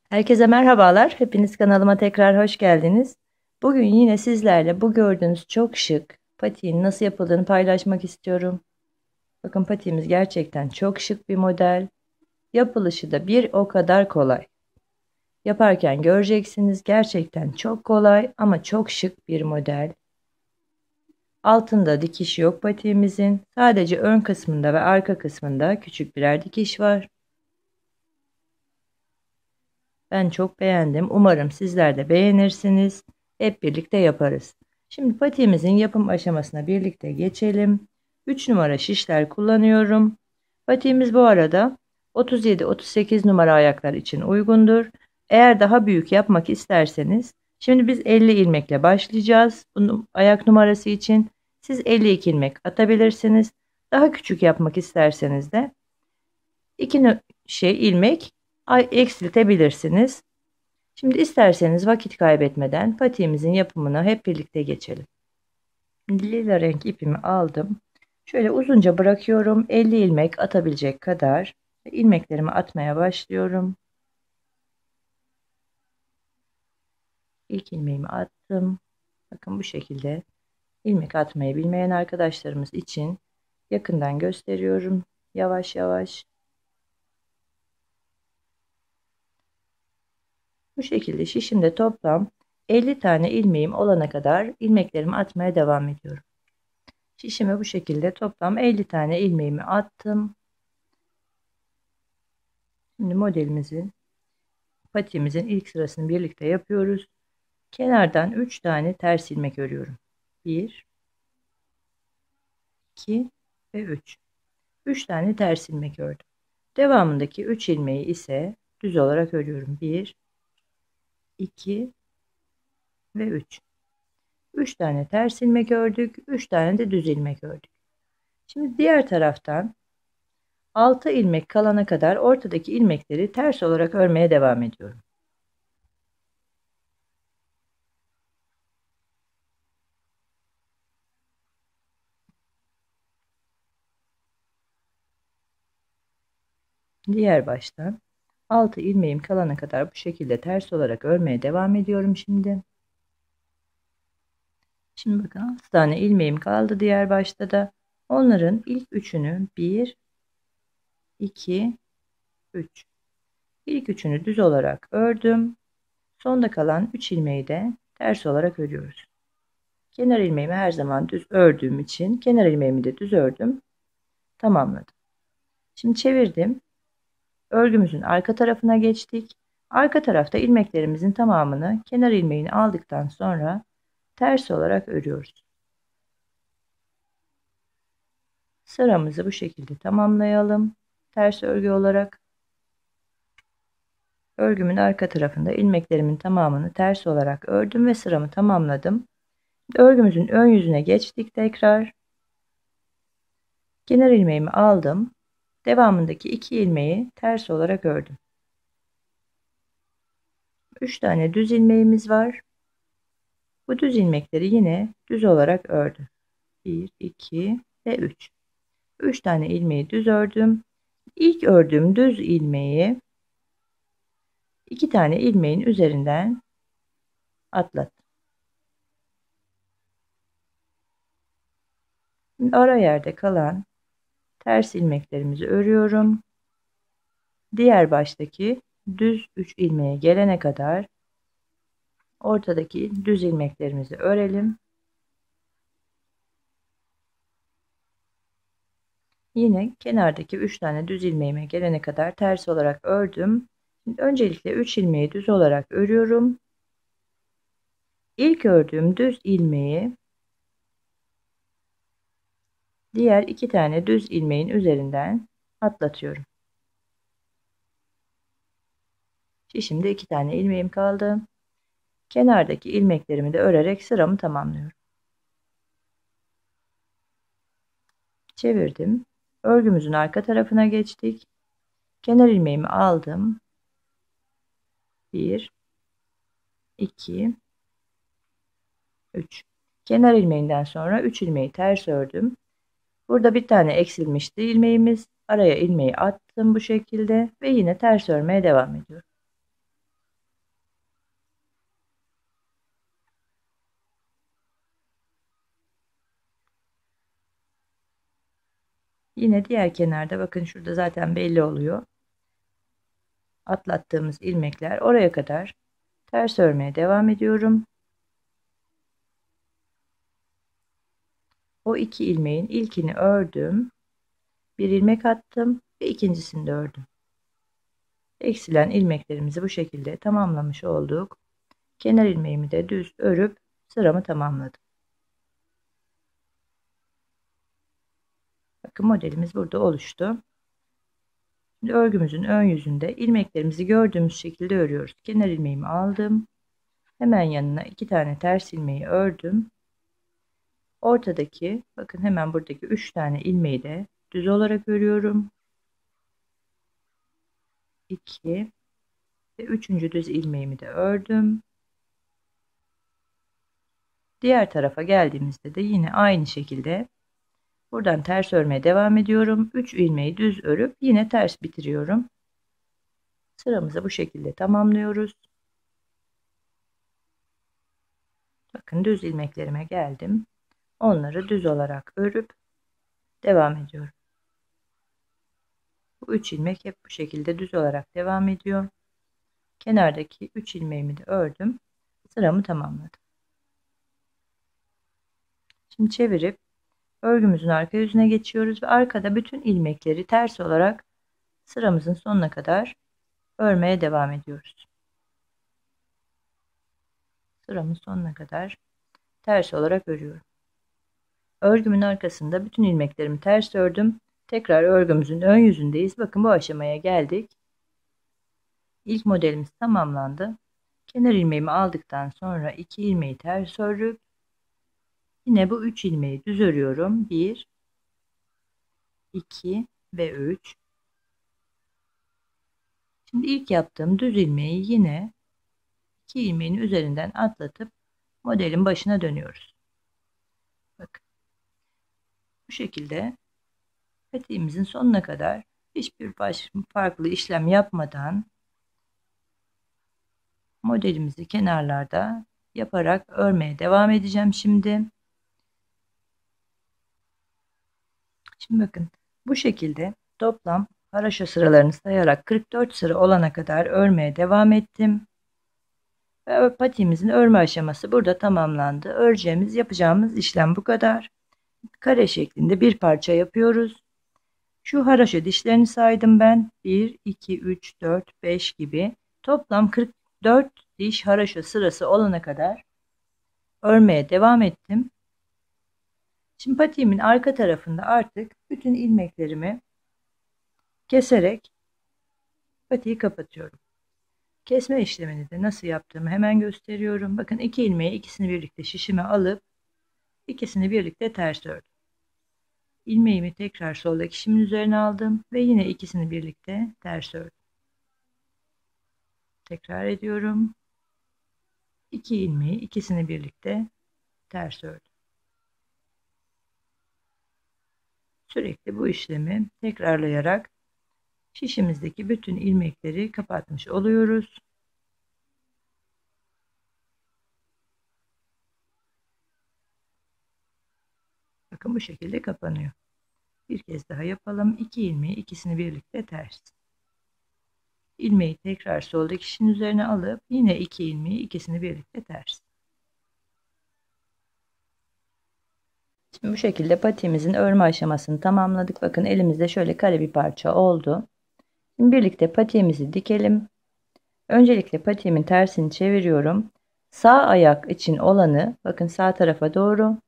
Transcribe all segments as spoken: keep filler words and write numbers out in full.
Herkese merhabalar. Hepiniz kanalıma tekrar hoş geldiniz. Bugün yine sizlerle bu gördüğünüz çok şık patiğin nasıl yapıldığını paylaşmak istiyorum. Bakın patiğimiz gerçekten çok şık bir model. Yapılışı da bir o kadar kolay. Yaparken göreceksiniz, gerçekten çok kolay ama çok şık bir model. Altında dikiş yok patiğimizin. Sadece ön kısmında ve arka kısmında küçük birer dikiş var. Ben çok beğendim. Umarım sizler de beğenirsiniz. Hep birlikte yaparız. Şimdi patiğimizin yapım aşamasına birlikte geçelim. üç numara şişler kullanıyorum. Patiğimiz bu arada otuz yedi otuz sekiz numara ayaklar için uygundur. Eğer daha büyük yapmak isterseniz, şimdi biz elli ilmekle başlayacağız. Bunun ayak numarası için siz elli iki ilmek atabilirsiniz. Daha küçük yapmak isterseniz de iki şey ilmek eksiltebilirsiniz. Şimdi isterseniz vakit kaybetmeden patiğimizin yapımına hep birlikte geçelim. Lila renk ipimi aldım. Şöyle uzunca bırakıyorum. elli ilmek atabilecek kadar ilmeklerimi atmaya başlıyorum. İlk ilmeğimi attım. Bakın bu şekilde ilmek atmayı bilmeyen arkadaşlarımız için yakından gösteriyorum. Yavaş yavaş. Bu şekilde şişimde toplam elli tane ilmeğim olana kadar ilmeklerimi atmaya devam ediyorum. Şişime bu şekilde toplam elli tane ilmeğimi attım. Şimdi modelimizin patiğimizin ilk sırasını birlikte yapıyoruz. Kenardan üç tane ters ilmek örüyorum. bir iki ve üç. üç tane ters ilmek ördüm. Devamındaki üç ilmeği ise düz olarak örüyorum. bir iki ve üç. üç tane ters ilmek ördük. üç tane de düz ilmek ördük. Şimdi diğer taraftan altı ilmek kalana kadar ortadaki ilmekleri ters olarak örmeye devam ediyorum. Diğer baştan altı ilmeğim kalana kadar bu şekilde ters olarak örmeye devam ediyorum şimdi. Şimdi bakın altı tane ilmeğim kaldı diğer başta da. Onların ilk üçünü bir iki üç. İlk üçünü düz olarak ördüm. Sonda kalan üç ilmeği de ters olarak örüyoruz. Kenar ilmeğimi her zaman düz ördüğüm için kenar ilmeğimi de düz ördüm. Tamamladım. Şimdi çevirdim. Örgümüzün arka tarafına geçtik. Arka tarafta ilmeklerimizin tamamını kenar ilmeğini aldıktan sonra ters olarak örüyoruz. Sıramızı bu şekilde tamamlayalım. Ters örgü olarak örgümün arka tarafında ilmeklerimin tamamını ters olarak ördüm ve sıramı tamamladım. Örgümüzün ön yüzüne geçtik tekrar. Kenar ilmeğimi aldım. Devamındaki iki ilmeği ters olarak ördüm. üç tane düz ilmeğimiz var. Bu düz ilmekleri yine düz olarak ördüm. bir iki ve üç. üç tane ilmeği düz ördüm. İlk ördüğüm düz ilmeği iki tane ilmeğin üzerinden atlattım. Şimdi ara yerde kalan ters ilmeklerimizi örüyorum. Diğer baştaki düz üç ilmeğe gelene kadar ortadaki düz ilmeklerimizi örelim. Yine kenardaki üç tane düz ilmeğime gelene kadar ters olarak ördüm. Şimdi öncelikle üç ilmeği düz olarak örüyorum. İlk ördüğüm düz ilmeği diğer iki tane düz ilmeğin üzerinden atlatıyorum. Şimdi iki tane ilmeğim kaldı. Kenardaki ilmeklerimi de örerek sıramı tamamlıyorum. Çevirdim. Örgümüzün arka tarafına geçtik. Kenar ilmeğimi aldım. bir iki üç. Kenar ilmeğinden sonra üç ilmeği ters ördüm. Burada bir tane eksilmişti ilmeğimiz. Araya ilmeği attım bu şekilde ve yine ters örmeye devam ediyorum. Yine diğer kenarda bakın şurada zaten belli oluyor. Atlattığımız ilmekler, oraya kadar ters örmeye devam ediyorum. O iki ilmeğin ilkini ördüm. Bir ilmek attım ve ikincisini de ördüm. Eksilen ilmeklerimizi bu şekilde tamamlamış olduk. Kenar ilmeğimi de düz örüp sıramı tamamladım. Bakın modelimiz burada oluştu. Şimdi örgümüzün ön yüzünde ilmeklerimizi gördüğümüz şekilde örüyoruz. Kenar ilmeğimi aldım. Hemen yanına iki tane ters ilmeği ördüm. Ortadaki, bakın hemen buradaki üç tane ilmeği de düz olarak örüyorum. iki ve üçüncü düz ilmeğimi de ördüm. Diğer tarafa geldiğimizde de yine aynı şekilde buradan ters örmeye devam ediyorum. üç ilmeği düz örüp yine ters bitiriyorum. Sıramızı bu şekilde tamamlıyoruz. Bakın düz ilmeklerime geldim. Onları düz olarak örüp devam ediyorum. Bu üç ilmek hep bu şekilde düz olarak devam ediyor. Kenardaki üç ilmeğimi de ördüm. Sıramı tamamladım. Şimdi çevirip örgümüzün arka yüzüne geçiyoruz ve arkada bütün ilmekleri ters olarak sıramızın sonuna kadar örmeye devam ediyoruz. Sıramın sonuna kadar ters olarak örüyorum. Örgümün arkasında bütün ilmeklerimi ters ördüm. Tekrar örgümüzün ön yüzündeyiz. Bakın bu aşamaya geldik. İlk modelimiz tamamlandı. Kenar ilmeğimi aldıktan sonra iki ilmeği ters örüp yine bu üç ilmeği düz örüyorum. bir, iki ve üç. Şimdi ilk yaptığım düz ilmeği yine iki ilmeğin üzerinden atlatıp modelin başına dönüyoruz. Bakın. Bu şekilde patiğimizin sonuna kadar hiçbir baş, farklı işlem yapmadan modelimizi kenarlarda yaparak örmeye devam edeceğim şimdi. Şimdi bakın bu şekilde toplam haraşo sıralarını sayarak kırk dört sıra olana kadar örmeye devam ettim. Ve patiğimizin örme aşaması burada tamamlandı. Öreceğimiz, yapacağımız işlem bu kadar. Kare şeklinde bir parça yapıyoruz. Şu haraşo dişlerini saydım ben. bir, iki, üç, dört, beş gibi. Toplam kırk dört diş haraşo sırası olana kadar örmeye devam ettim. Şimdi patiğimin arka tarafında artık bütün ilmeklerimi keserek patiği kapatıyorum. Kesme işlemini de nasıl yaptığımı hemen gösteriyorum. Bakın iki ilmeği ikisini birlikte şişime alıp ikisini birlikte ters ördüm. İlmeğimi tekrar soldaki şişimin üzerine aldım ve yine ikisini birlikte ters ördüm. Tekrar ediyorum. iki ilmeği ikisini birlikte ters ördüm. Sürekli bu işlemi tekrarlayarak şişimizdeki bütün ilmekleri kapatmış oluyoruz. Bakın bu şekilde kapanıyor. Bir kez daha yapalım. iki ilmeği ikisini birlikte ters. İlmeği tekrar soldaki şişin üzerine alıp yine iki ilmeği ikisini birlikte ters. Şimdi bu şekilde patiğimizin örme aşamasını tamamladık. Bakın elimizde şöyle kare bir parça oldu. Şimdi birlikte patiğimizi dikelim. Öncelikle patiğimin tersini çeviriyorum. Sağ ayak için olanı bakın sağ tarafa doğru.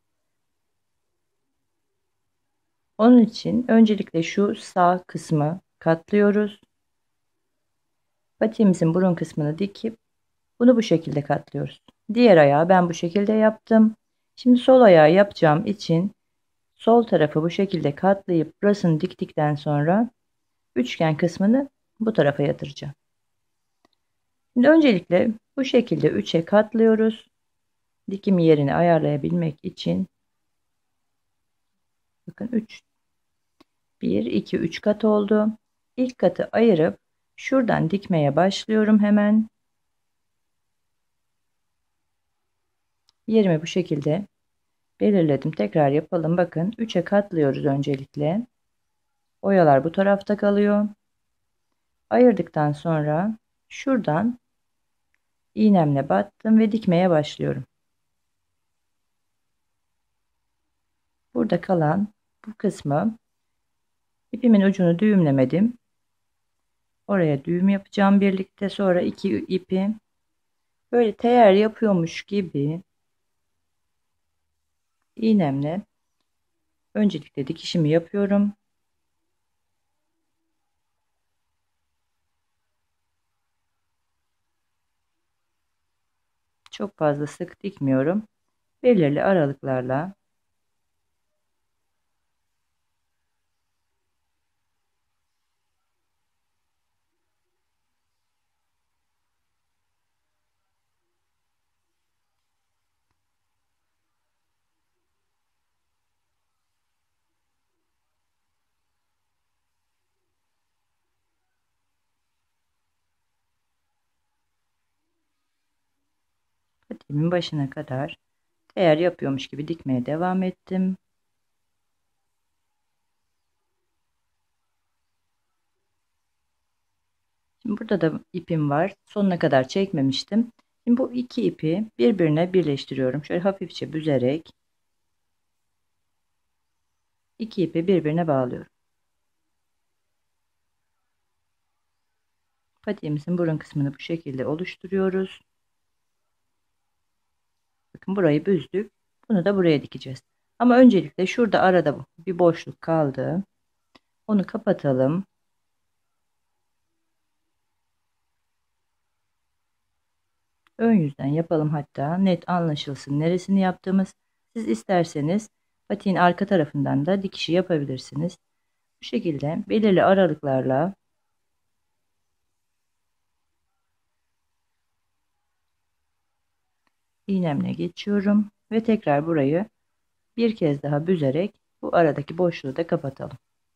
Onun için öncelikle şu sağ kısmı katlıyoruz. Patiğimizin burun kısmını dikip bunu bu şekilde katlıyoruz. Diğer ayağı ben bu şekilde yaptım. Şimdi sol ayağı yapacağım için sol tarafı bu şekilde katlayıp burasını diktikten sonra üçgen kısmını bu tarafa yatıracağım. Şimdi öncelikle bu şekilde üçe katlıyoruz. Dikim yerini ayarlayabilmek için bakın üç bir iki üç kat oldu. İlk katı ayırıp şuradan dikmeye başlıyorum hemen. Yerimi bu şekilde belirledim. Tekrar yapalım. Bakın üçe katlıyoruz öncelikle. Oyalar bu tarafta kalıyor. Ayırdıktan sonra şuradan iğnemle battım ve dikmeye başlıyorum. Burada kalan bu kısmı ipimin ucunu düğümlemedim. Oraya düğüm yapacağım birlikte. Sonra iki ipi böyle teğer yapıyormuş gibi iğnemle öncelikle dikişimi yapıyorum. Çok fazla sık dikmiyorum. Belirli aralıklarla patiğimin başına kadar teğer yapıyormuş gibi dikmeye devam ettim. Şimdi burada da ipim var. Sonuna kadar çekmemiştim. Şimdi bu iki ipi birbirine birleştiriyorum. Şöyle hafifçe büzerek iki ipi birbirine bağlıyorum. Patiğimizin burun kısmını bu şekilde oluşturuyoruz. Bakın burayı büzdük. Bunu da buraya dikeceğiz. Ama öncelikle şurada arada bir boşluk kaldı. Onu kapatalım. Ön yüzden yapalım, hatta net anlaşılsın neresini yaptığımız. Siz isterseniz patiğin arka tarafından da dikişi yapabilirsiniz. Bu şekilde belirli aralıklarla iğnemle geçiyorum ve tekrar burayı bir kez daha büzerek bu aradaki boşluğu da kapatalım.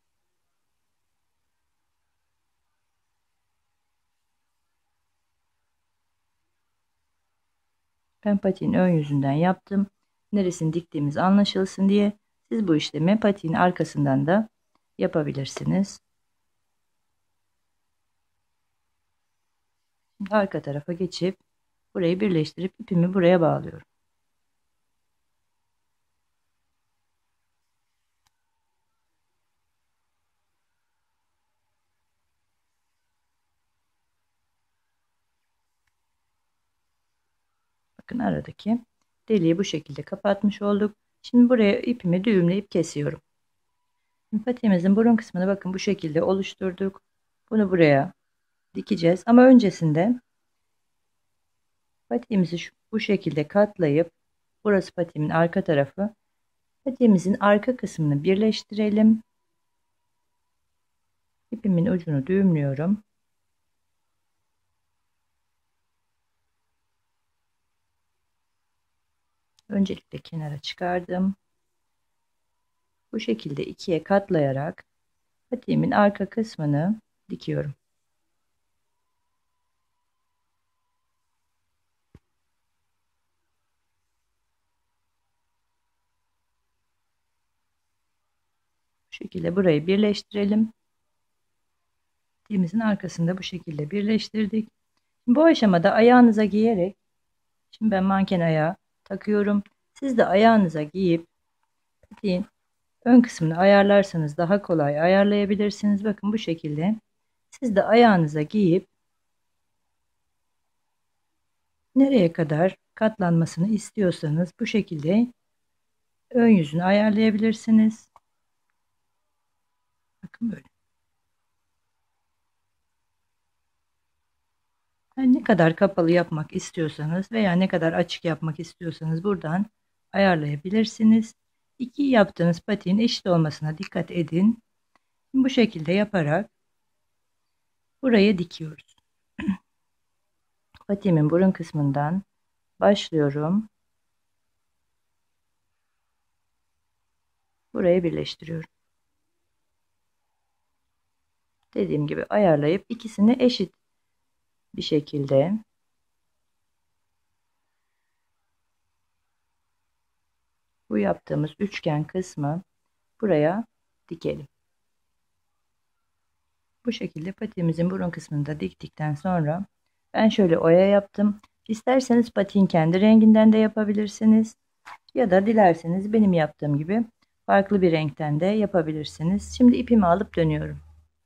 Ben patiğin ön yüzünden yaptım. Neresini diktiğimiz anlaşılsın diye. Siz bu işlemi patiğin arkasından da yapabilirsiniz. Şimdi arka tarafa geçip burayı birleştirip ipimi buraya bağlıyorum. Bakın aradaki deliği bu şekilde kapatmış olduk. Şimdi buraya ipimi düğümleyip kesiyorum. Şimdi patiğimizin burun kısmını bakın bu şekilde oluşturduk. Bunu buraya dikeceğiz. Ama öncesinde patiğimizi şu, bu şekilde katlayıp, burası patiğimin arka tarafı. Patiğimizin arka kısmını birleştirelim. İpimin ucunu düğümlüyorum. Öncelikle kenara çıkardım. Bu şekilde ikiye katlayarak patiğimin arka kısmını dikiyorum. Bu şekilde burayı birleştirelim. Patiğimizin arkasında bu şekilde birleştirdik. Bu aşamada ayağınıza giyerek, şimdi ben manken ayağı takıyorum. Siz de ayağınıza giyip patiğin ön kısmını ayarlarsanız daha kolay ayarlayabilirsiniz. Bakın bu şekilde siz de ayağınıza giyip nereye kadar katlanmasını istiyorsanız bu şekilde ön yüzünü ayarlayabilirsiniz. Bakın böyle. Yani ne kadar kapalı yapmak istiyorsanız veya ne kadar açık yapmak istiyorsanız buradan ayarlayabilirsiniz. İki yaptığınız patiğin eşit olmasına dikkat edin. Bu şekilde yaparak buraya dikiyoruz. Patiğimin burun kısmından başlıyorum. Buraya birleştiriyorum. Dediğim gibi ayarlayıp ikisini eşit bir şekilde bu yaptığımız üçgen kısmı buraya dikelim. Bu şekilde patiğimizin burun kısmını da diktikten sonra ben şöyle oya yaptım. İsterseniz patiğin kendi renginden de yapabilirsiniz. Ya da dilerseniz benim yaptığım gibi farklı bir renkten de yapabilirsiniz. Şimdi ipimi alıp dönüyorum.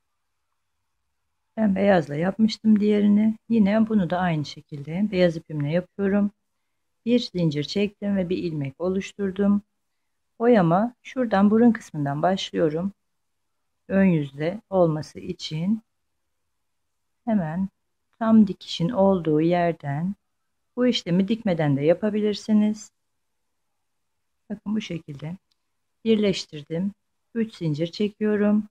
Ben beyazla yapmıştım diğerini. Yine bunu da aynı şekilde beyaz ipimle yapıyorum. Bir zincir çektim ve bir ilmek oluşturdum. Oyama şuradan burun kısmından başlıyorum. Ön yüzde olması için hemen tam dikişin olduğu yerden bu işlemi dikmeden de yapabilirsiniz. Bakın bu şekilde birleştirdim. üç zincir çekiyorum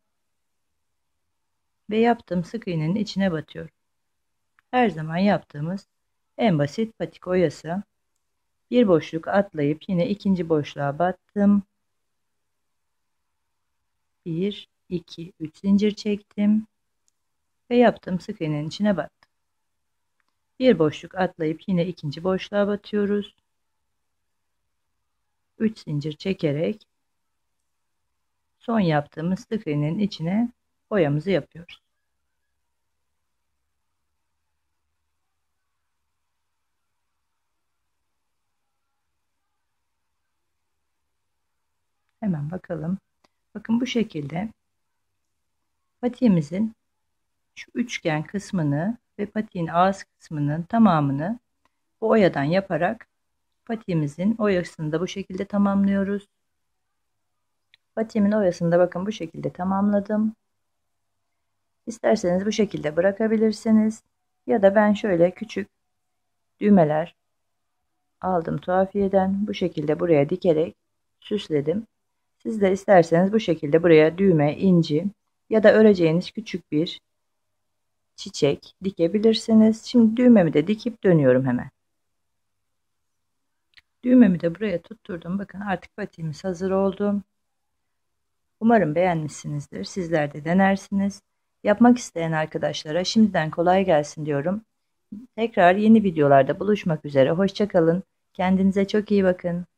ve yaptığım sık iğnenin içine batıyorum. Her zaman yaptığımız en basit patik oyası. Bir boşluk atlayıp yine ikinci boşluğa battım. bir, iki, üç zincir çektim ve yaptığım sık iğnenin içine battım. Bir boşluk atlayıp yine ikinci boşluğa batıyoruz. üç zincir çekerek son yaptığımız sık iğnenin içine oyamızı yapıyoruz. Hemen bakalım. Bakın bu şekilde patiğimizin şu üçgen kısmını ve patiğin ağız kısmının tamamını bu oyadan yaparak patiğimizin oyasını da bu şekilde tamamlıyoruz. Patiğimin oyasını da bakın bu şekilde tamamladım. İsterseniz bu şekilde bırakabilirsiniz. Ya da ben şöyle küçük düğmeler aldım tuhafiyeden. Bu şekilde buraya dikerek süsledim. Siz de isterseniz bu şekilde buraya düğme, inci ya da öreceğiniz küçük bir çiçek dikebilirsiniz. Şimdi düğmemi de dikip dönüyorum hemen. Düğmemi de buraya tutturdum. Bakın artık patiğimiz hazır oldu. Umarım beğenmişsinizdir. Sizler de denersiniz. Yapmak isteyen arkadaşlara şimdiden kolay gelsin diyorum. Tekrar yeni videolarda buluşmak üzere. Hoşça kalın. Kendinize çok iyi bakın.